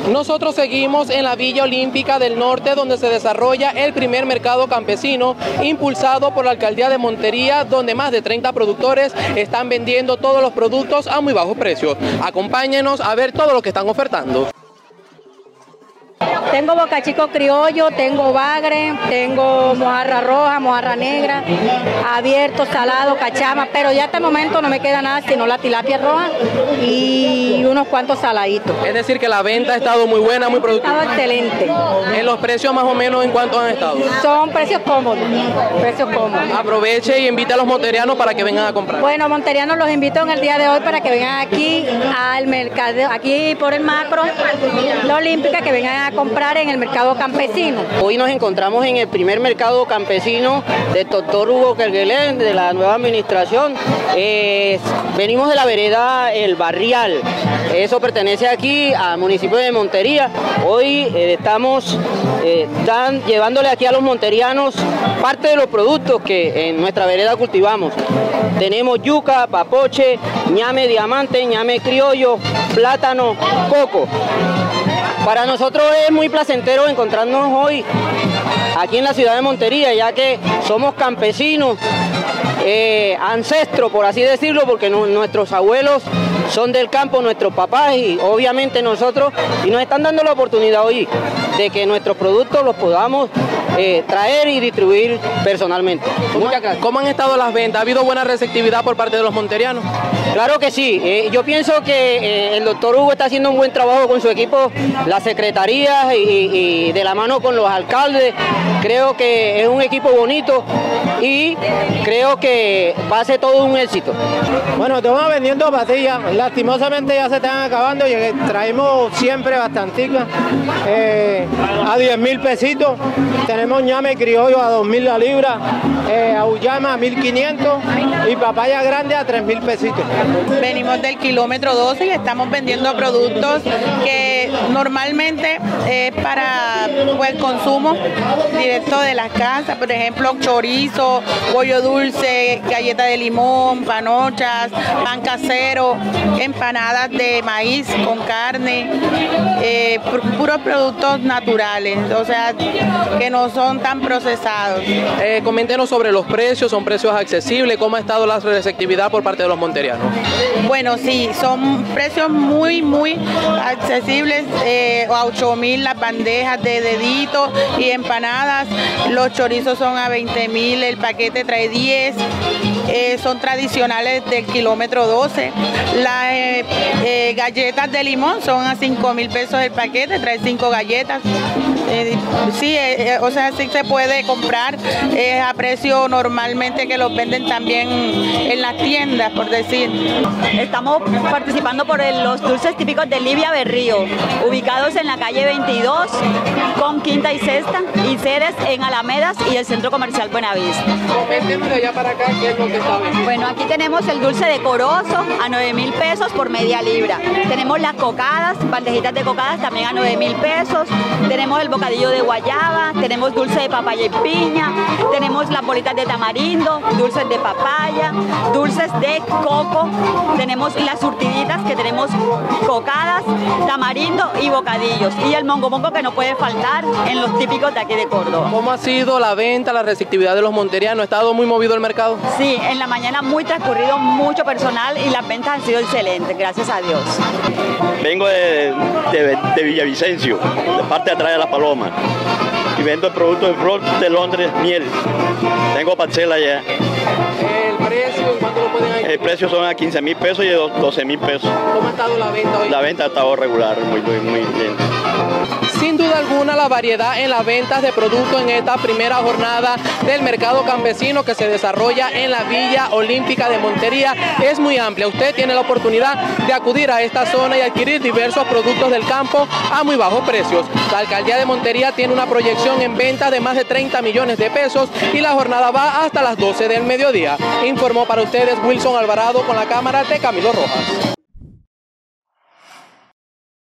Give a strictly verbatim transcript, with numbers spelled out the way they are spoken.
Nosotros seguimos en la Villa Olímpica del Norte, donde se desarrolla el primer mercado campesino impulsado por la Alcaldía de Montería, donde más de treinta productores están vendiendo todos los productos a muy bajos precios. Acompáñenos a ver todo lo que están ofertando. Tengo bocachico criollo, tengo bagre, tengo mojarra roja, mojarra negra, abierto, salado, cachama, pero ya hasta el momento no me queda nada sino la tilapia roja y unos cuantos saladitos. Es decir que la venta ha estado muy buena, muy productiva. Ha estado excelente. ¿En los precios más o menos en cuánto han estado? Son precios cómodos, precios cómodos. Aproveche y invite a los monterianos para que vengan a comprar. Bueno, monterianos los invito en el día de hoy para que vengan aquí al mercado, aquí por el macro, la Olímpica, que vengan a comprar en el mercado campesino. Hoy nos encontramos en el primer mercado campesino del doctor Hugo Kerguelen, de la nueva administración. Eh, venimos de la vereda El Barrial, eso pertenece aquí al municipio de Montería. Hoy eh, estamos eh, dan, llevándole aquí a los monterianos parte de los productos que en nuestra vereda cultivamos. Tenemos yuca, papoche, ñame diamante, ñame criollo, plátano, coco. Para nosotros es muy placentero encontrarnos hoy aquí en la ciudad de Montería, ya que somos campesinos, eh, ancestros, por así decirlo, porque no, nuestros abuelos son del campo, nuestros papás y obviamente nosotros, y nos están dando la oportunidad hoy de que nuestros productos los podamos eh, traer y distribuir personalmente. Muchas gracias. ¿Cómo han estado las ventas? ¿Ha habido buena receptividad por parte de los monterianos? Claro que sí, eh, yo pienso que eh, el doctor Hugo está haciendo un buen trabajo con su equipo, las secretarías y, y de la mano con los alcaldes. Creo que es un equipo bonito y creo que va a ser todo un éxito. Bueno, estamos vendiendo pastillas, lastimosamente ya se están acabando y traemos siempre bastanticas, eh, a diez mil pesitos. Tenemos ñame criollo a dos mil la libra, eh, auyama a mil quinientos y papaya grande a tres mil pesitos. Venimos del kilómetro doce y estamos vendiendo productos que normalmente es para pues, el consumo directo de las casas, por ejemplo chorizo, pollo dulce, galleta de limón, panochas, pan casero, empanadas de maíz con carne, eh, puros productos naturales, o sea, que no son tan procesados. Eh, coméntenos sobre los precios, son precios accesibles, ¿cómo ha estado la receptividad por parte de los monterianos? Bueno, sí, son precios muy, muy accesibles, eh, a ocho mil las bandejas de dedito y empanadas, los chorizos son a veinte mil, el paquete trae diez, eh, son tradicionales del kilómetro doce, las eh, eh, galletas de limón son a cinco mil pesos el paquete, trae cinco galletas. Eh, sí, eh, o sea, sí se puede comprar eh, a precio normalmente que los venden también en las tiendas, por decir. Estamos participando por el, los dulces típicos de Livia Berrío, ubicados en la calle veintidós con Quinta y Sexta, y sedes en Alamedas y el Centro Comercial Buenavista. Coméntenos de allá para acá qué es lo que está vendiendo. Bueno, aquí tenemos el dulce de corozo a nueve mil pesos por media libra. Tenemos las cocadas, bandejitas de cocadas también a nueve mil pesos. Tenemos el bocadillo de guayaba, tenemos dulce de papaya y piña, tenemos las bolitas de tamarindo, dulces de papaya, dulces de coco, tenemos las surtiditas que tenemos cocadas, tamarindo y bocadillos, y el mongo mongo que no puede faltar en los típicos de aquí de Córdoba. ¿Cómo ha sido la venta, la receptividad de los monterianos? ¿Ha estado muy movido el mercado? Sí, en la mañana muy transcurrido, mucho personal y las ventas han sido excelentes, gracias a Dios. Vengo de, de, de Villavicencio, de parte de atrás de La Paloma, y vendo el producto de flor de Londres, miel. Tengo parcela ya. ¿El precio? ¿Cuánto lo pueden ahí? El precio son a quince mil pesos y de doce mil pesos. ¿Cómo ha estado la venta hoy? La venta ha estado regular, muy, muy, muy bien. Sin duda alguna, la variedad en las ventas de productos en esta primera jornada del mercado campesino que se desarrolla en la Villa Olímpica de Montería es muy amplia. Usted tiene la oportunidad de acudir a esta zona y adquirir diversos productos del campo a muy bajos precios. La Alcaldía de Montería tiene una proyección en venta de más de treinta millones de pesos y la jornada va hasta las doce del mediodía. Informó para ustedes Wilson Alvarado con la cámara de Camilo Rojas.